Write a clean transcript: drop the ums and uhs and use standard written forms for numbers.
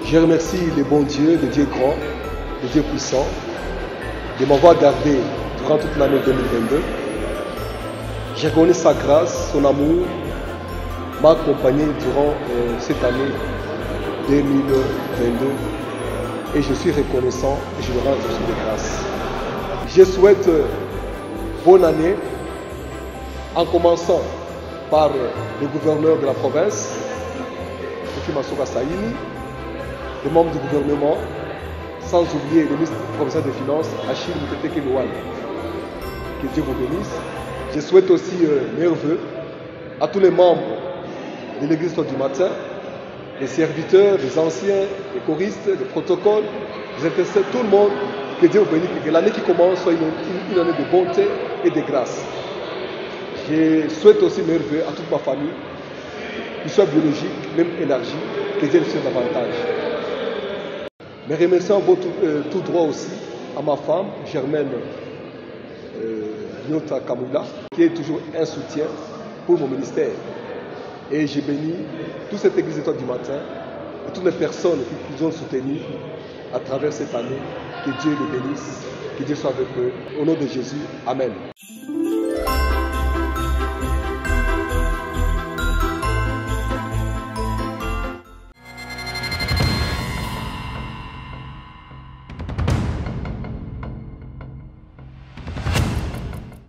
Je remercie le bon Dieu, le Dieu grand, le Dieu puissant, de m'avoir gardé durant toute l'année 2022. J'ai connu sa grâce, son amour, m'a accompagné durant cette année 2022 et je suis reconnaissant et je lui rends aussi de grâce. Je souhaite bonne année en commençant par le gouverneur de la province, M. Massoka Saïni, les membres du gouvernement, sans oublier le ministre provincial des Finances, Achille Mutete Kelouane. Que Dieu vous bénisse. Je souhaite aussi mes vœux à tous les membres de l'église du matin, les serviteurs, les anciens, les choristes, les protocoles, les intercesseurs, tout le monde. Que Dieu vous bénisse, que l'année qui commence soit une année de bonté et de grâce. Je souhaite aussi mes vœux à toute ma famille, qu'ils soient biologiques, même élargie, que Dieu les soit davantage. Mais remercions tout droit aussi à ma femme, Germaine Nyota Kamula, qui est toujours un soutien pour mon ministère. Et j'ai béni toute cette église étoile du matin et toutes les personnes qui nous ont soutenus à travers cette année. Que Dieu les bénisse, que Dieu soit avec eux. Au nom de Jésus, Amen.